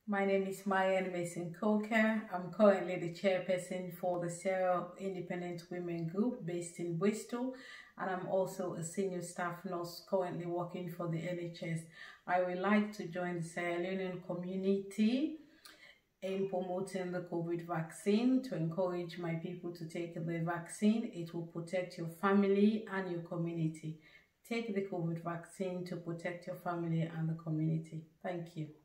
My name is Marian Coker. I'm currently the chairperson for the Sarah Independent Women Group based in Bristol, and I'm also a senior staff nurse currently working for the NHS. I would like to join the Sierra Leonean community in promoting the COVID vaccine to encourage my people to take the vaccine. It will protect your family and your community. Take the COVID vaccine to protect your family and the community. Thank you.